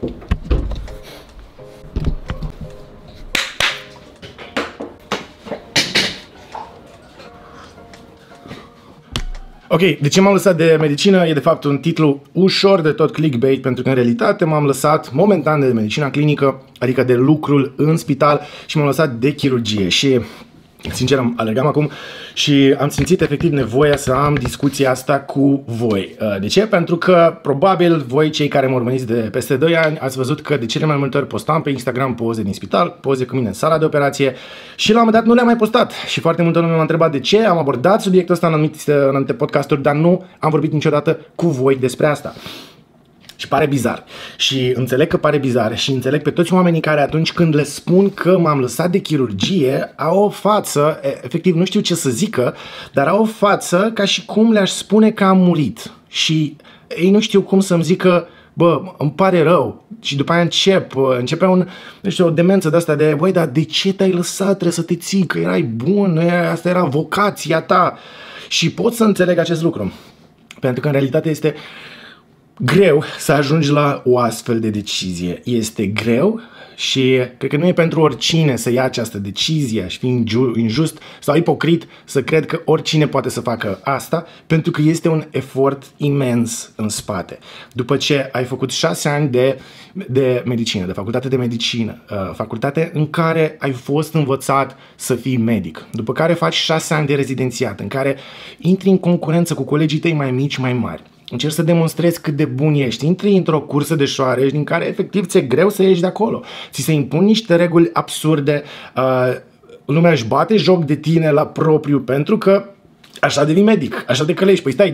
Ok, de ce m-am lăsat de medicină? E de fapt un titlu ușor de tot clickbait, pentru că în realitate m-am lăsat momentan de medicina clinică, adică de lucrul în spital, și m-am lăsat de chirurgie. Și sincer, alergam acum și am simțit efectiv nevoia să am discuția asta cu voi. De ce? Pentru că probabil voi, cei care mă urmăriți de peste 2 ani, ați văzut că de cele mai multe ori postam pe Instagram poze din spital, poze cu mine în sala de operație, și la un moment dat nu le-am mai postat. Și foarte multă lume m-a întrebat de ce. Am abordat subiectul ăsta în anumite podcasturi, dar nu am vorbit niciodată cu voi despre asta. Și pare bizar. Și înțeleg că pare bizar și înțeleg pe toți oamenii care atunci când le spun că m-am lăsat de chirurgie au o față, efectiv nu știu ce să zică, dar au o față ca și cum le-aș spune că am murit. Și ei nu știu cum să-mi zică, bă, îmi pare rău. Și după aia începe o demență de asta de, băi, dar de ce te-ai lăsat? Trebuie să te ții, că erai bun, asta era vocația ta. Și pot să înțeleg acest lucru. Pentru că în realitate este greu să ajungi la o astfel de decizie. Este greu și cred că nu e pentru oricine să ia această decizie. Aș fi injust sau ipocrit să cred că oricine poate să facă asta, pentru că este un efort imens în spate. După ce ai făcut 6 ani de medicină, de facultate de medicină, facultate în care ai fost învățat să fii medic, după care faci 6 ani de rezidențiat, în care intri în concurență cu colegii tăi mai mici, mai mari, încerci să demonstrezi cât de bun ești, intri într-o cursă de șoareci din care efectiv ți-e greu să ieși de acolo. Ți se impun niște reguli absurde, lumea își bate joc de tine la propriu pentru că așa devii medic, așa de călești. Păi stai,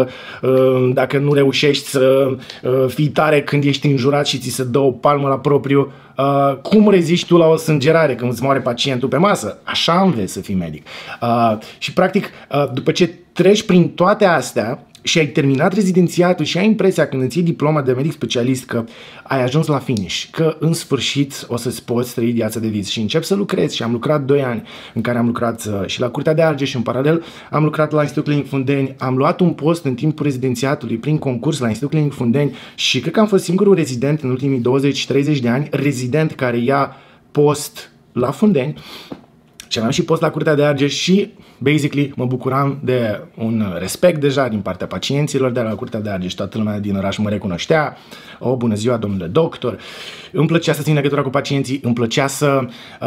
dacă nu reușești să fii tare când ești înjurat și ți se dă o palmă la propriu, cum reziști tu la o sângerare când îți moare pacientul pe masă? Așa înveți să fii medic. Și practic, după ce treci prin toate astea și ai terminat rezidențiatul și ai impresia când îți iei diploma de medic specialist că ai ajuns la finish, că în sfârșit o să-ți poți trăi viața de vis și începi să lucrezi. Și am lucrat 2 ani în care am lucrat și la Curtea de Argeș și în paralel am lucrat la Institutul Clinic Fundeni, am luat un post în timpul rezidențiatului prin concurs la Institutul Clinic Fundeni și cred că am fost singurul rezident în ultimii 20-30 de ani, rezident care ia post la Fundeni. Și aveam și post la Curtea de Argeș și, basically, mă bucuram de un respect deja din partea pacienților de la Curtea de Argeș. Toată lumea din oraș mă recunoștea. O, bună ziua, domnule doctor. Îmi plăcea să țin legătura cu pacienții, îmi plăcea să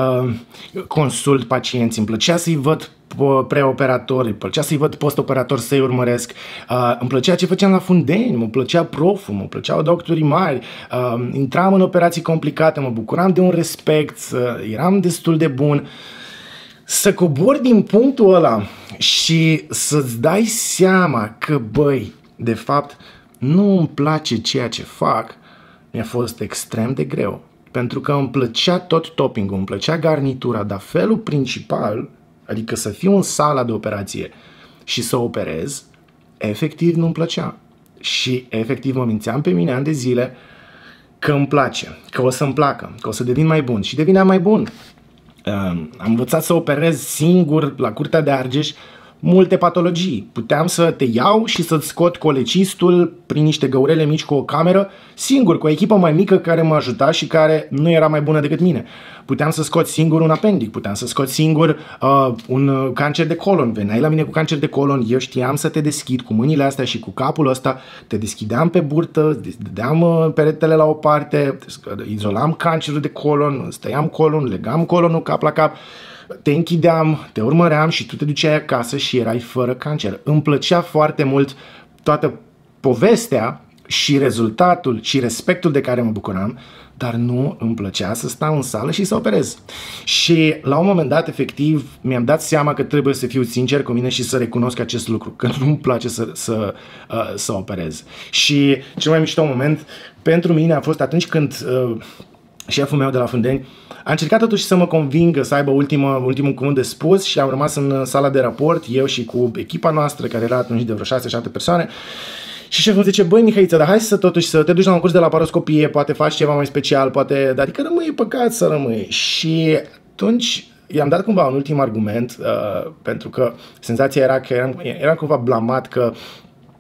consult pacienții, îmi plăcea să-i văd preoperatori, îmi plăcea să-i văd postoperatori, să-i urmăresc. Îmi plăcea ce făceam la Fundeni, mă plăcea proful, mă plăceau doctorii mari. Intram în operații complicate, mă bucuram de un respect, eram destul de bun. Să cobori din punctul ăla și să-ți dai seama că, băi, de fapt, nu îmi place ceea ce fac, mi-a fost extrem de greu. Pentru că îmi plăcea tot topping-ul, îmi plăcea garnitura, dar felul principal, adică să fiu în sala de operație și să operez, efectiv nu-mi plăcea. Și efectiv mă mințeam pe mine ani de zile că îmi place, că o să-mi placă, că o să devin mai bun. Și devineam mai bun. Am învățat să operez singur la Curtea de Argeș multe patologii. Puteam să te iau și să-ți scot colecistul prin niște găurele mici cu o cameră, singur, cu o echipă mai mică care mă ajuta și care nu era mai bună decât mine. Puteam să scot singur un apendic, puteam să scot singur un cancer de colon. Veneai la mine cu cancer de colon, eu știam să te deschid cu mâinile astea și cu capul ăsta, te deschideam pe burtă, dădeam peretele la o parte, izolam cancerul de colon, stăiam colon, legam colonul cap la cap, te închideam, te urmăream și tu te duceai acasă și erai fără cancer. Îmi plăcea foarte mult toată povestea și rezultatul și respectul de care mă bucuram, dar nu îmi plăcea să stau în sală și să operez. Și la un moment dat, efectiv, mi-am dat seama că trebuie să fiu sincer cu mine și să recunosc acest lucru, că nu îmi place să operez. Și cel mai mișto moment pentru mine a fost atunci când șeful meu de la Fundeni a încercat totuși să mă convingă să aibă ultimul cuvânt de spus și am rămas în sala de raport, eu și cu echipa noastră, care era atunci de vreo 6-7 persoane. Și șeful zice, băi Mihăiță, dar hai să totuși să te duci la un curs de laparoscopie, poate faci ceva mai special, poate, adică rămâi, păcat să rămâi. Și atunci i-am dat cumva un ultim argument, pentru că senzația era că eram cumva blamat că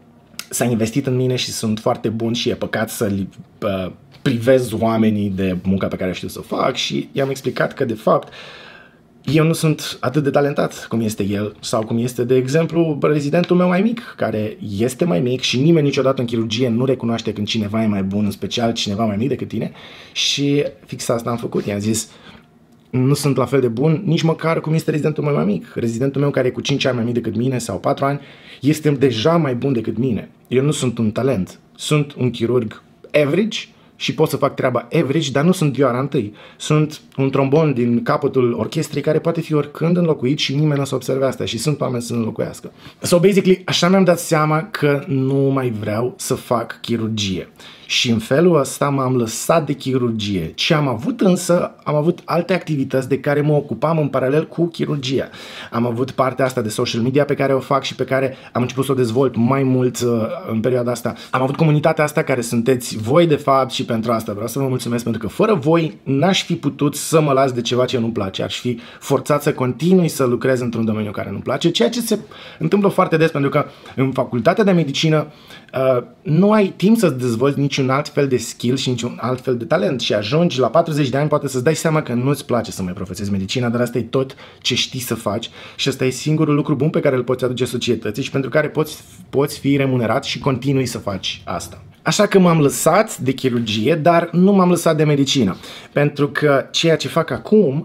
s-a investit în mine și sunt foarte bun și e păcat să privez oamenii de munca pe care știu să o fac și i-am explicat că de fapt eu nu sunt atât de talentat cum este el sau cum este, de exemplu, rezidentul meu mai mic, care este mai mic și nimeni niciodată în chirurgie nu recunoaște când cineva e mai bun, în special cineva mai mic decât tine, și fix asta am făcut. I-am zis, nu sunt la fel de bun nici măcar cum este rezidentul meu mai mic. Rezidentul meu care e cu 5 ani mai mic decât mine sau 4 ani este deja mai bun decât mine. Eu nu sunt un talent, sunt un chirurg average și pot să fac treaba average, dar nu sunt vioara întâi. Sunt un trombon din capătul orchestrei care poate fi oricând înlocuit și nimeni nu o să observe asta și sunt oameni să înlocuiască. So, basically, așa mi-am dat seama că nu mai vreau să fac chirurgie. Și în felul ăsta m-am lăsat de chirurgie. Ce am avut însă, am avut alte activități de care mă ocupam în paralel cu chirurgia. Am avut partea asta de social media pe care o fac și pe care am început să o dezvolt mai mult în perioada asta. Am avut comunitatea asta care sunteți voi de fapt și pentru asta vreau să vă mulțumesc, pentru că fără voi n-aș fi putut să mă las de ceva ce nu-mi place. Aș fi forțat să continui să lucrez într-un domeniu care nu-mi place, ceea ce se întâmplă foarte des pentru că în facultatea de medicină nu ai timp să-ți dezvolți niciun alt fel de skill și niciun alt fel de talent și ajungi la 40 de ani, poate să-ți dai seama că nu-ți place să mai profesezi medicina, dar asta e tot ce știi să faci și asta e singurul lucru bun pe care îl poți aduce societății și pentru care poți fi remunerat și continui să faci asta. Așa că m-am lăsat de chirurgie, dar nu m-am lăsat de medicină, pentru că ceea ce fac acum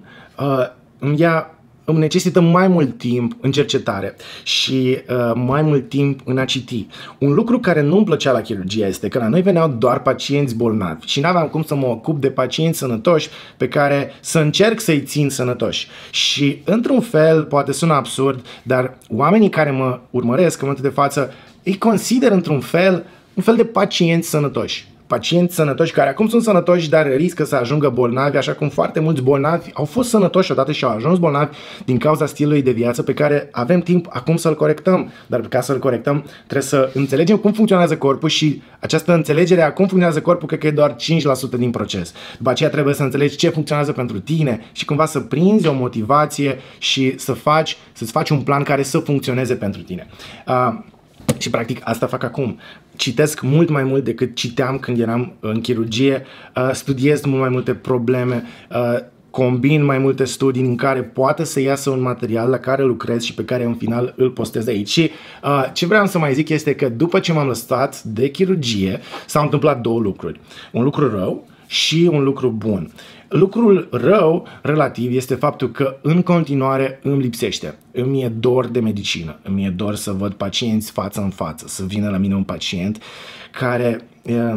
îmi necesită mai mult timp în cercetare și mai mult timp în a citi. Un lucru care nu-mi plăcea la chirurgie este că la noi veneau doar pacienți bolnavi și n-aveam cum să mă ocup de pacienți sănătoși pe care să încerc să-i țin sănătoși. Și într-un fel, poate sună absurd, dar oamenii care mă urmăresc în momentul de față îi consider într-un fel un fel de pacienți sănătoși. Pacienți sănătoși care acum sunt sănătoși, dar riscă să ajungă bolnavi, așa cum foarte mulți bolnavi au fost sănătoși odată și au ajuns bolnavi din cauza stilului de viață pe care avem timp acum să-l corectăm. Dar ca să-l corectăm trebuie să înțelegem cum funcționează corpul și această înțelegere a cum funcționează corpul cred că e doar 5% din proces. După aceea trebuie să înțelegi ce funcționează pentru tine și cumva să prinzi o motivație și să-ți faci un plan care să funcționeze pentru tine. Și practic asta fac acum. Citesc mult mai mult decât citeam când eram în chirurgie, studiez mult mai multe probleme, combin mai multe studii în care poate să iasă un material la care lucrez și pe care în final îl postez aici. Și ce vreau să mai zic este că după ce m-am lăsat de chirurgie s-au întâmplat două lucruri. Un lucru rău și un lucru bun. Lucrul rău, relativ, este faptul că în continuare îmi lipsește. Îmi e dor de medicină, îmi e dor să văd pacienți față în față, să vină la mine un pacient care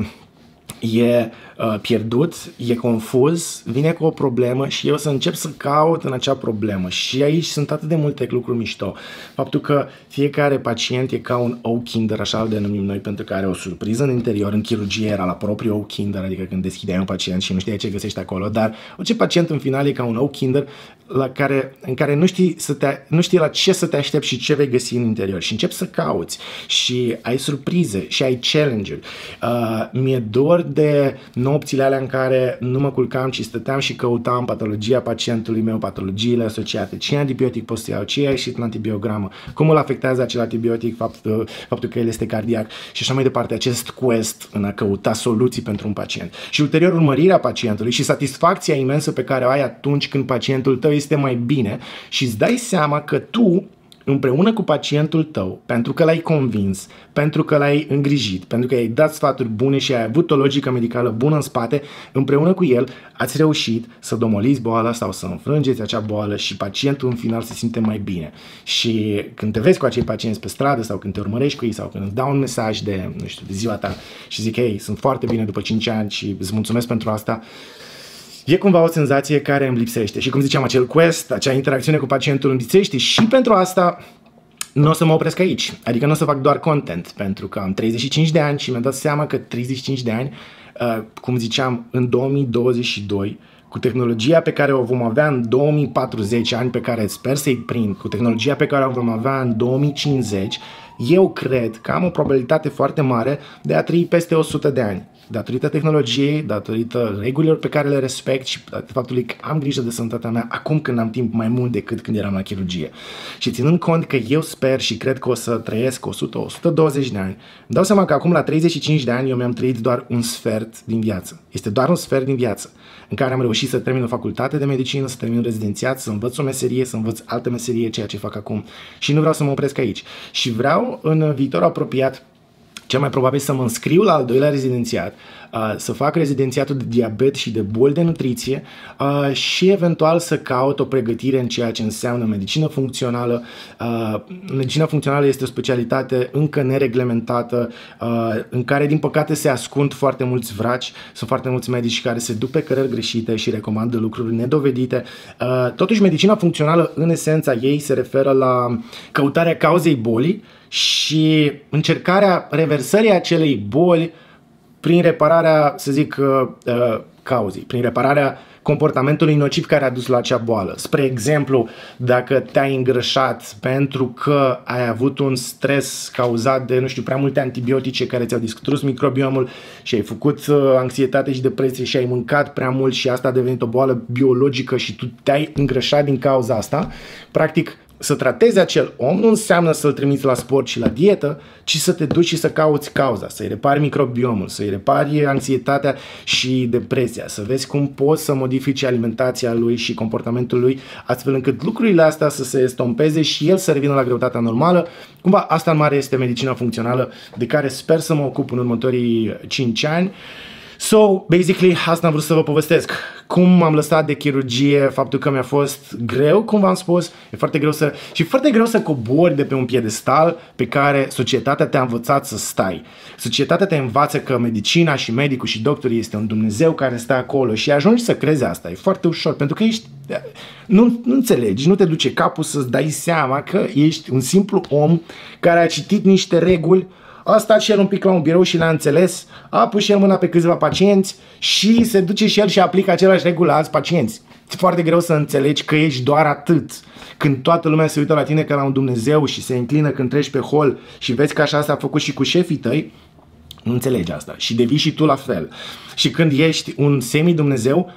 e pierdut, e confuz, vine cu o problemă și eu să încep să caut în acea problemă. Și aici sunt atât de multe lucruri mișto. Faptul că fiecare pacient e ca un Oak-Kinder, așa îl denumim noi, pentru că are o surpriză în interior. În chirurgie era la propriu Oak-Kinder, adică când deschideai un pacient și nu știai ce găsești acolo, dar orice pacient în final e ca un Oak-Kinder în care nu știi la ce să te aștepți și ce vei găsi în interior și începi să cauți și ai surprize și ai challenge-uri. Mi-e dor de nopțile alea în care nu mă culcam, ci stăteam și căutam patologia pacientului meu, patologiile asociate, ce antibiotic pot să iau, ce a ieșit în antibiogramă, cum îl afectează acel antibiotic, faptul că el este cardiac și așa mai departe, acest quest în a căuta soluții pentru un pacient. Și ulterior urmărirea pacientului și satisfacția imensă pe care o ai atunci când pacientul tău este mai bine și îți dai seama că tu, împreună cu pacientul tău, pentru că l-ai convins, pentru că l-ai îngrijit, pentru că i-ai dat sfaturi bune și ai avut o logică medicală bună în spate, împreună cu el ați reușit să domoliți boala sau să înfrângeți acea boală și pacientul în final se simte mai bine. Și când te vezi cu acei pacienți pe stradă sau când te urmărești cu ei sau când îți dau un mesaj de, nu știu, de ziua ta și zic, hei, sunt foarte bine după 5 ani și îți mulțumesc pentru asta, e cumva o senzație care îmi lipsește. Și cum ziceam, acel quest, acea interacțiune cu pacientul îmi lipsește și pentru asta nu o să mă opresc aici. Adică nu o să fac doar content, pentru că am 35 de ani și mi-am dat seama că 35 de ani, cum ziceam, în 2022, cu tehnologia pe care o vom avea în 2040, ani pe care sper să-i prind, cu tehnologia pe care o vom avea în 2050, eu cred că am o probabilitate foarte mare de a trăi peste 100 de ani. datorită tehnologiei, datorită regulilor pe care le respect și de faptului că am grijă de sănătatea mea acum când am timp mai mult decât când eram la chirurgie. Și ținând cont că eu sper și cred că o să trăiesc 100-120 de ani, îmi dau seama că acum la 35 de ani eu mi-am trăit doar un sfert din viață. Este doar un sfert din viață în care am reușit să termin o facultate de medicină, să termin un rezidențiat, să învăț o meserie, să învăț altă meserie, ceea ce fac acum. Și nu vreau să mă opresc aici. Și vreau în viitor apropiat cel mai probabil să mă înscriu la al doilea rezidențiat, să fac rezidențiatul de diabet și de boli de nutriție și eventual să caut o pregătire în ceea ce înseamnă medicină funcțională. Medicina funcțională este o specialitate încă nereglementată, în care din păcate se ascund foarte mulți vraci, sunt foarte mulți medici care se duc pe cărări greșite și recomandă lucruri nedovedite. Totuși, medicina funcțională în esența ei se referă la căutarea cauzei bolii și încercarea reversării acelei boli prin repararea, să zic, cauzei, prin repararea comportamentului nociv care a dus la acea boală. Spre exemplu, dacă te-ai îngrășat pentru că ai avut un stres cauzat de, nu știu, prea multe antibiotice care ți-au distrus microbiomul și ai făcut anxietate și depresie și ai mâncat prea mult și asta a devenit o boală biologică și tu te-ai îngrășat din cauza asta, practic, să tratezi acel om nu înseamnă să-l trimiți la sport și la dietă, ci să te duci și să cauți cauza, să-i repari microbiomul, să-i repari anxietatea și depresia, să vezi cum poți să modifici alimentația lui și comportamentul lui, astfel încât lucrurile astea să se estompeze și el să revină la greutatea normală. Cumva asta în mare este medicina funcțională de care sper să mă ocup în următorii 5 ani. So, basically, asta am vrut să vă povestesc. Cum m-am lăsat de chirurgie, faptul că mi-a fost greu, cum v-am spus, e foarte greu să cobori de pe un piedestal pe care societatea te-a învățat să stai. Societatea te învață că medicina și medicul și doctorii este un Dumnezeu care stă acolo și ajungi să crezi asta. E foarte ușor, pentru că nu înțelegi, nu te duce capul să-ți dai seama că ești un simplu om care a citit niște reguli, a stat și el un pic la un birou și l-a înțeles, a pus și el mâna pe câțiva pacienți și se duce și el și aplică același reguli la alți pacienți. E foarte greu să înțelegi că ești doar atât. Când toată lumea se uită la tine ca la un Dumnezeu și se înclină când treci pe hol și vezi că așa s-a făcut și cu șefii tăi, nu înțelegi asta și devii și tu la fel. Și când ești un semi-Dumnezeu,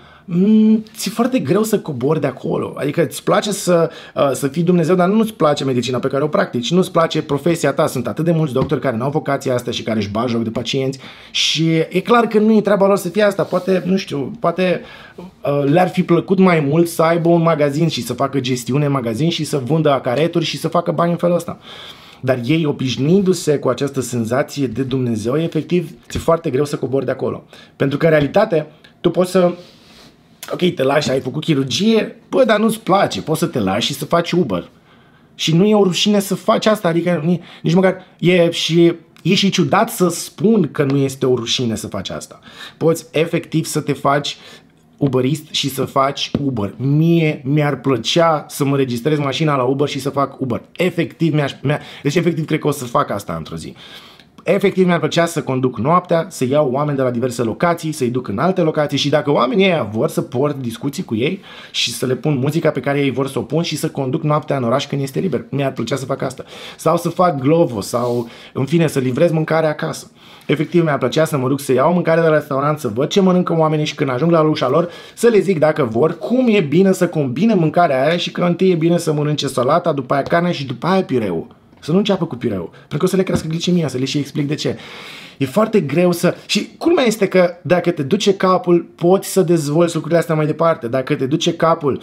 ți-e foarte greu să cobori de acolo. Adică îți place să fii Dumnezeu, dar nu îți place medicina pe care o practici, nu îți place profesia ta. Sunt atât de mulți doctori care nu au vocația asta și care își bag joc de pacienți și e clar că nu e treaba lor să fie asta. Poate, nu știu, poate le-ar fi plăcut mai mult să aibă un magazin și să facă gestiune în magazin și să vândă acareturi și să facă bani în felul ăsta. Dar ei, obișnuindu-se cu această senzație de Dumnezeu, efectiv, ți-e foarte greu să cobori de acolo. Pentru că în realitate, tu poți să ok, te lași, ai făcut chirurgie, bă, dar nu-ți place, poți să te lași și să faci Uber. Și nu e o rușine să faci asta, adică nici măcar e și ciudat să spun că nu este o rușine să faci asta. Poți efectiv să te faci Uberist și să faci Uber. Mie mi-ar plăcea să mă registrez mașina la Uber și să fac Uber. Efectiv, deci efectiv cred că o să fac asta într-o zi. Efectiv mi-ar plăcea să conduc noaptea, să iau oameni de la diverse locații, să-i duc în alte locații și dacă oamenii ăia vor să port discuții cu ei și să le pun muzica pe care ei vor să o pun și să conduc noaptea în oraș când este liber. Mi-ar plăcea să fac asta. Sau să fac Glovo sau, în fine, să livrez mâncare acasă. Efectiv mi-ar plăcea să mă duc să iau mâncare de la restaurant, să văd ce mănâncă oamenii și când ajung la ușa lor să le zic dacă vor cum e bine să combine mâncarea aia și că întâi e bine să mănânce salata, după aia carne și după aia pireu. Să nu înceapă cu pireu, pentru că o să le crească glicemia, să le și explic de ce. E foarte greu să... Și culmea este că dacă te duce capul, poți să dezvolți lucrurile astea mai departe. Dacă te duce capul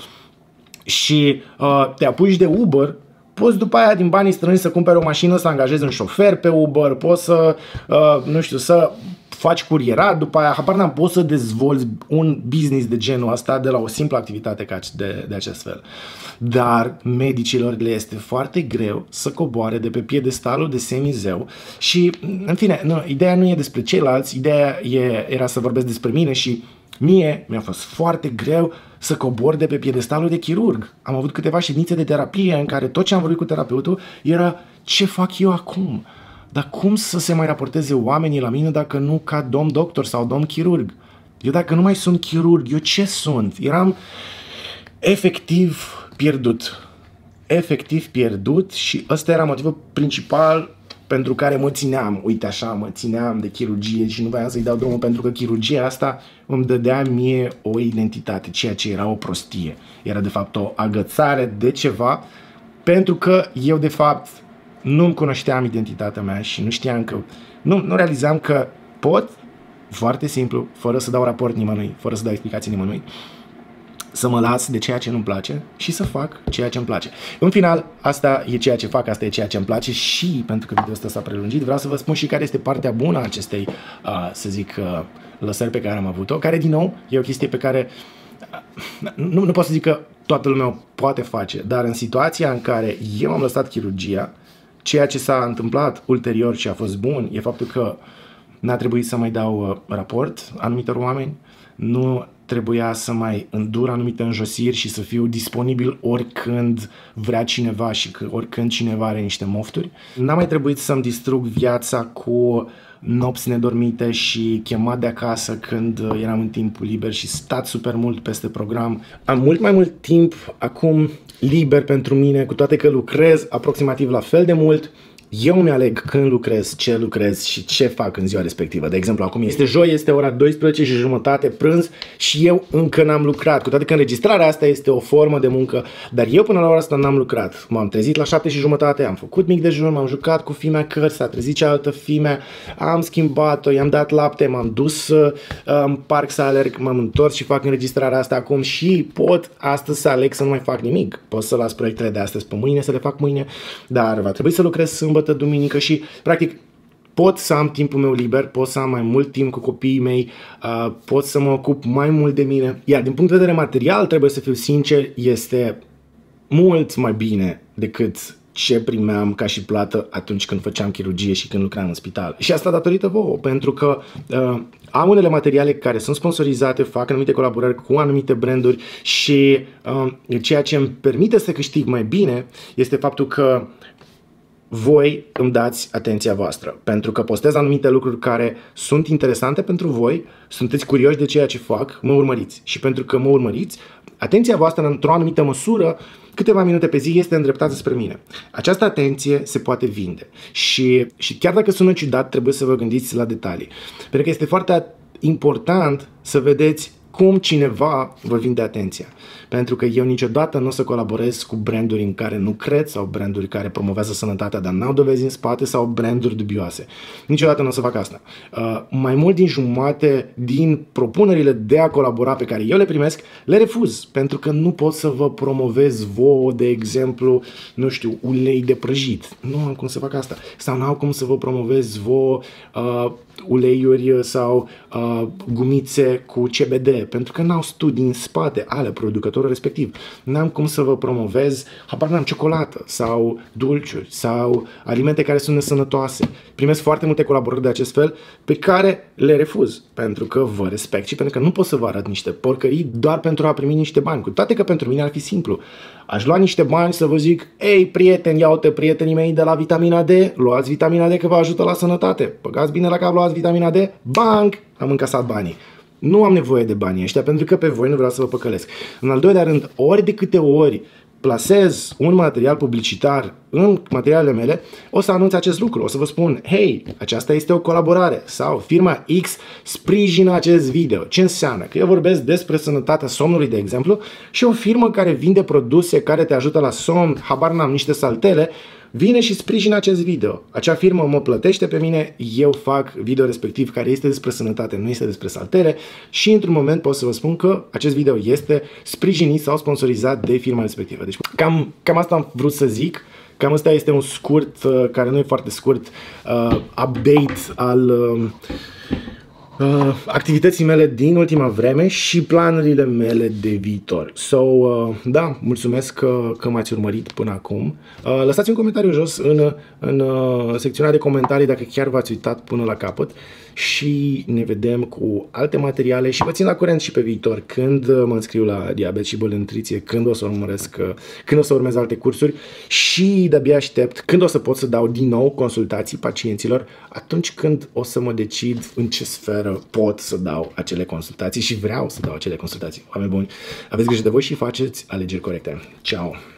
și te apuci de Uber, poți după aia din banii străini să cumperi o mașină, să angajezi un șofer pe Uber, poți să, nu știu, să faci curierat, după aia, habar n-am, poți să dezvolți un business de genul ăsta de la o simplă activitate de acest fel. Dar medicilor le este foarte greu să coboare de pe piedestalul de semizeu și, în fine, ideea nu e despre ceilalți, ideea era să vorbesc despre mine și mie mi-a fost foarte greu să cobor de pe piedestalul de chirurg. Am avut câteva ședințe de terapie în care tot ce am vorbit cu terapeutul era ce fac eu acum? Dar cum să se mai raporteze oamenii la mine dacă nu ca domn doctor sau domn chirurg? Eu dacă nu mai sunt chirurg, eu ce sunt? Eram efectiv pierdut. Efectiv pierdut și ăsta era motivul principal pentru care mă țineam, uite așa, mă țineam de chirurgie și nu voiam să-i dau drumul pentru că chirurgia asta îmi dădea mie o identitate, ceea ce era o prostie. Era de fapt o agățare de ceva, pentru că eu de fapt nu-mi cunoșteam identitatea mea și nu știam că, nu realizam că pot, foarte simplu, fără să dau raport nimănui, fără să dau explicații nimănui, să mă las de ceea ce nu-mi place și să fac ceea ce îmi place. În final, asta e ceea ce fac, asta e ceea ce îmi place și pentru că videoul ăsta s-a prelungit, vreau să vă spun și care este partea bună a acestei, să zic, lăsări pe care am avut-o, care, din nou, e o chestie pe care nu pot să zic că toată lumea o poate face, dar în situația în care eu am lăsat chirurgia, ceea ce s-a întâmplat ulterior și a fost bun e faptul că n-a trebuit să mai dau raport anumitor oameni, nu trebuia să mai îndur anumite înjosiri și să fiu disponibil oricând vrea cineva și oricând cineva are niște mofturi. N-a mai trebuit să-mi distrug viața cu nopți nedormite și chemat de acasă când eram în timpul liber și stat super mult peste program. Am mult mai mult timp acum liber pentru mine, cu toate că lucrez aproximativ la fel de mult. Eu mi-aleg când lucrez, ce lucrez și ce fac în ziua respectivă. De exemplu, acum este joi, este ora 12:30, prânz și eu încă n-am lucrat. Cu toate că înregistrarea asta este o formă de muncă, dar eu până la ora asta n-am lucrat. M-am trezit la 7:30, am făcut mic dejun, m-am jucat cu fimea cărți, s-a trezit cealaltă fime, am schimbat-o, i-am dat lapte, m-am dus în parc să alerg, m-am întors și fac înregistrarea asta acum și pot astăzi să aleg să nu mai fac nimic. Pot să las proiectele de astăzi pe mâine, să le fac mâine, dar va trebui să lucrez sâmbătă, duminică și practic pot să am timpul meu liber, pot să am mai mult timp cu copiii mei, pot să mă ocup mai mult de mine. Iar din punct de vedere material, trebuie să fiu sincer, este mult mai bine decât ce primeam ca și plată atunci când făceam chirurgie și când lucram în spital. Și asta datorită vouă, pentru că am unele materiale care sunt sponsorizate, fac anumite colaborări cu anumite branduri și ceea ce îmi permite să câștig mai bine este faptul că voi îmi dați atenția voastră, pentru că postez anumite lucruri care sunt interesante pentru voi, sunteți curioși de ceea ce fac, mă urmăriți. Și pentru că mă urmăriți, atenția voastră, într-o anumită măsură, câteva minute pe zi, este îndreptată spre mine. Această atenție se poate vinde. Și chiar dacă sună ciudat, trebuie să vă gândiți la detalii. Pentru că este foarte important să vedeți cum cineva vă vinde atenția. Pentru că eu niciodată nu o să colaborez cu branduri în care nu cred sau branduri care promovează sănătatea, dar n-au dovezi în spate sau branduri dubioase. Niciodată nu o să fac asta. Mai mult din jumătate din propunerile de a colabora pe care eu le primesc, le refuz. Pentru că nu pot să vă promovez vouă, de exemplu, nu știu, ulei de prăjit. Nu am cum să fac asta. Sau nu am cum să vă promovez vouă uleiuri sau gumițe cu CBD, pentru că n-au studii în spate ale producătorului respectiv. N-am cum să vă promovez, habar n-am, ciocolată sau dulciuri sau alimente care sunt nesănătoase. Primesc foarte multe colaborări de acest fel pe care le refuz, pentru că vă respect și pentru că nu pot să vă arăt niște porcării doar pentru a primi niște bani. Cu toate că pentru mine ar fi simplu. Aș lua niște bani să vă zic, ei, prieteni, ia uite, prietenii mei de la vitamina D, luați vitamina D că vă ajută la sănătate. Băgați bine la cap, luați vitamina D, bang, am încasat banii. Nu am nevoie de banii ăștia pentru că pe voi nu vreau să vă păcălesc. În al doilea rând, ori de câte ori plasez un material publicitar în materialele mele, o să anunț acest lucru, o să vă spun, hei, aceasta este o colaborare sau firma X sprijină acest video. Ce înseamnă? Că eu vorbesc despre sănătatea somnului, de exemplu, și o firmă care vinde produse care te ajută la somn, habar n-am, niște saltele, vine și sprijină acest video. Acea firmă mă plătește pe mine, eu fac video respectiv care este despre sănătate, nu este despre saltere și într-un moment pot să vă spun că acest video este sprijinit sau sponsorizat de firma respectivă. Deci cam asta am vrut să zic. Cam asta este un scurt, care nu e foarte scurt, update al activității mele din ultima vreme și planurile mele de viitor. Da, mulțumesc că m-ați urmărit până acum. Lăsați un comentariu jos în secțiunea de comentarii dacă chiar v-ați uitat până la capăt și ne vedem cu alte materiale și vă țin la curent și pe viitor când mă înscriu la diabet și boli de nutriție, când o să urmez alte cursuri și de-abia aștept când o să pot să dau din nou consultații pacienților atunci când o să mă decid în ce sferă pot să dau acele consultații și vreau să dau acele consultații. Oameni buni, aveți grijă de voi și faceți alegeri corecte. Ciao!